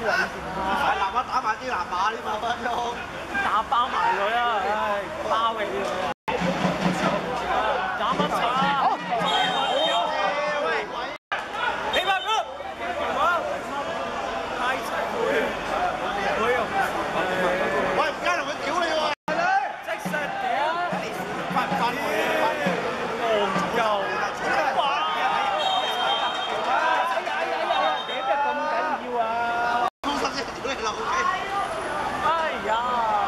南馬打埋啲南馬添嘛，分鐘打包埋佢啊！唉，包起佢啊！打乜柒？你話佢？太齊佢，佢又喂，唔加同佢屌你喎！ 即實屌！翻佢，戇鳩！哇！點解咁緊要啊？ 高心啫，屌你老味！ 哎呀！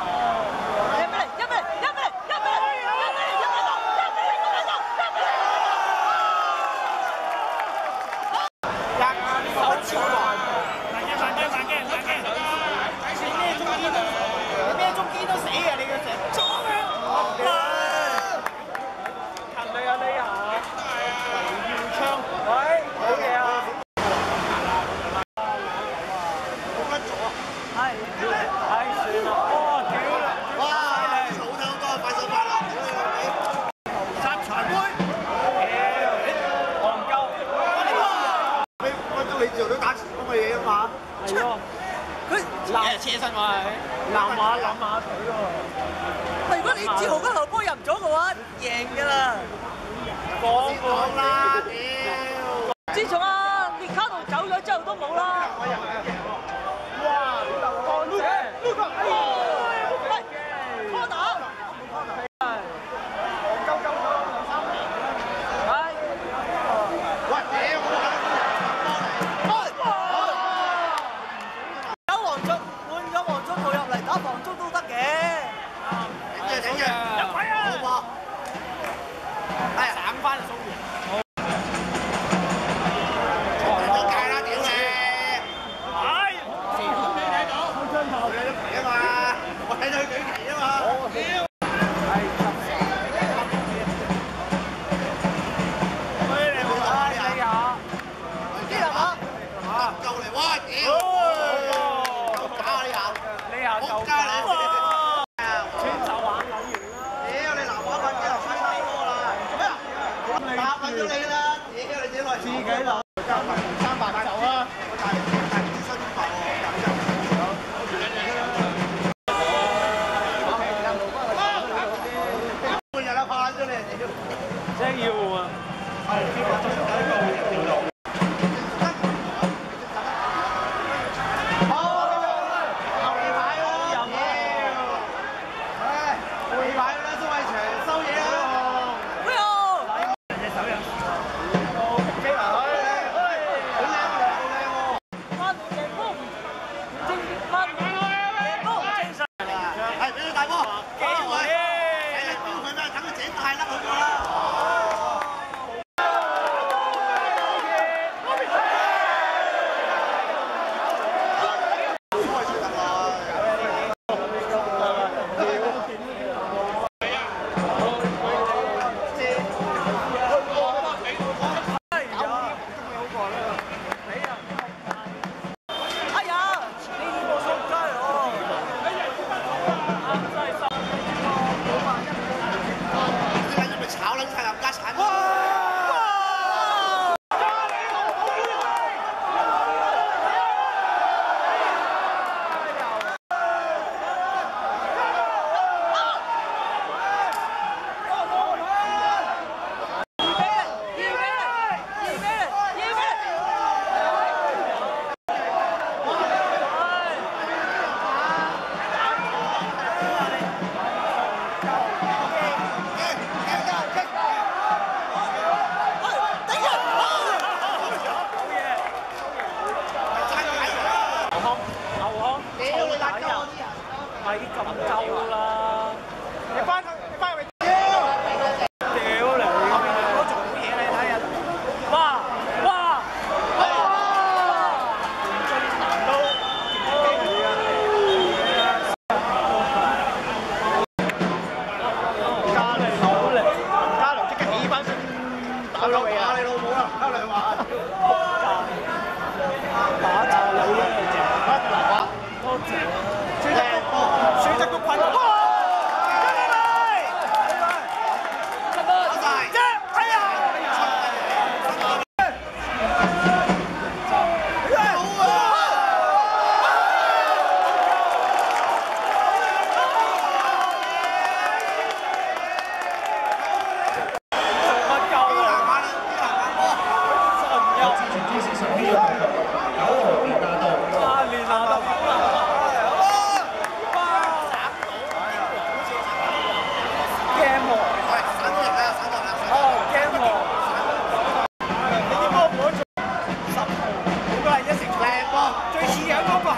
係咯，佢車身我係南馬諗下佢喎。 如果你志豪嗰球波入唔咗嘅話，贏㗎啦！ 講啦，屌！ 自從啊列卡度走咗之後都冇啦。 哇！放者， 拖打，打防中都得嘅， 整嘅，有鬼啊！好喎，係省翻就鬆完。冇計啦，屌你！係，你睇到？開張頭，你都皮啊嘛，我睇到佢舉旗啊嘛。屌！係執死。喂，你好啊，你好。啲人啊，夠嚟哇！屌！仆街你！穿手玩撚完啦！屌你南華粉機又西低波啦！做咩啊？打撚咗你啦！屌你自己落嚟自己落。300走啊！我大唔知新法喎，半日啦，怕咗你屌！ 真係要啊！咪咁鳩啦！你翻去屌！屌你！我做好嘢你睇下！哇！最難都加良即刻起翻身打鳩你啊！你老母啊！加良話打炸你啊！多謝。水質都困啦！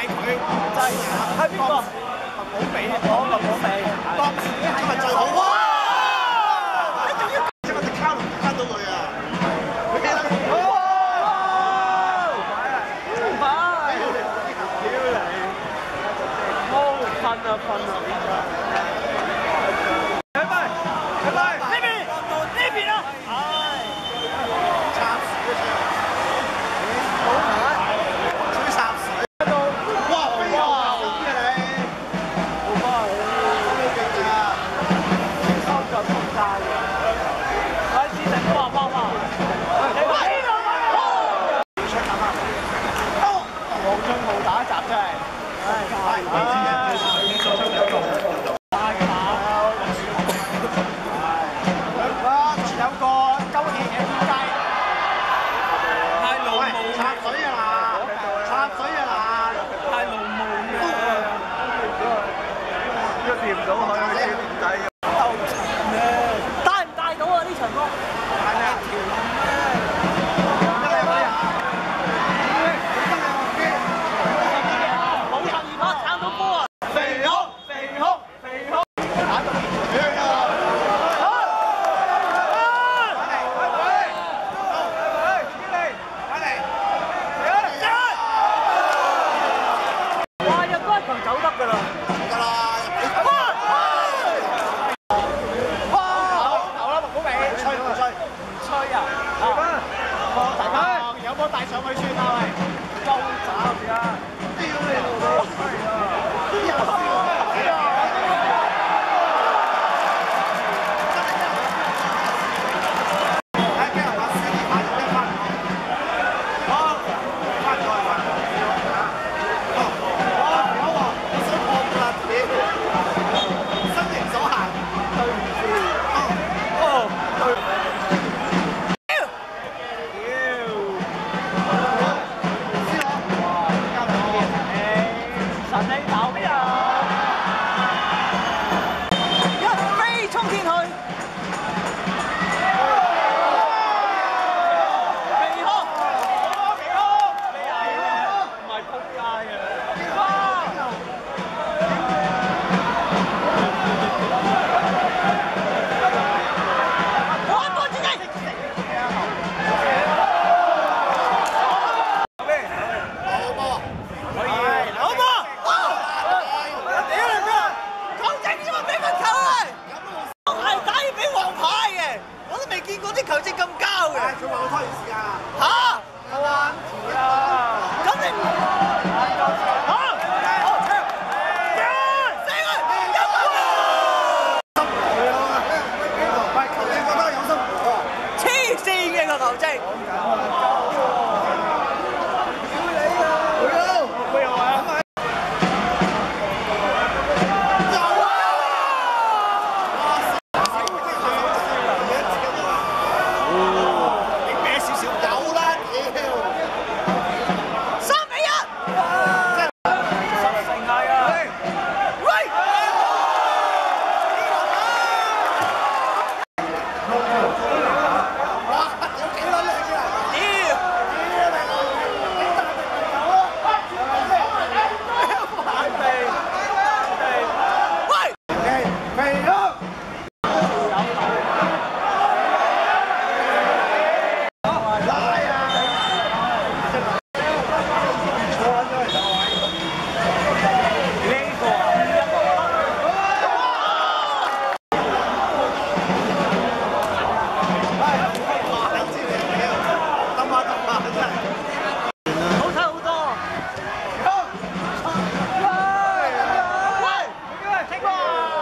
係佢， 真係係邊個？麥寶美，麥寶美，當自己係最好。哇！你仲要即係我隻卡龍卡到佢啊！佢記得。 噴啊噴啊！拜拜拜拜，呢邊啊！唉， 插屎啊！好難，吹插屎喺度。哇！飛又牛啲啊你！好快，好勁啊！ 收腳撲街嘅，開始成哇！黃俊豪打一集真係，有個鳩氣嘅天雞，太老母插水啊嗱！插水啊嗱！ 太老母啦！一掂唔到佢，點睇？ 帶唔帶到啊？呢場波係啊， 冇十二碼撐到波啊！ 肥熊，打到哇！入多一球走得㗎啦！ 得啦！ 大家有波帶上去算啦，喂，夠渣而家，屌你老母！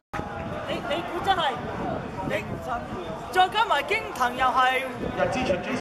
再加埋京騰又係。 又之前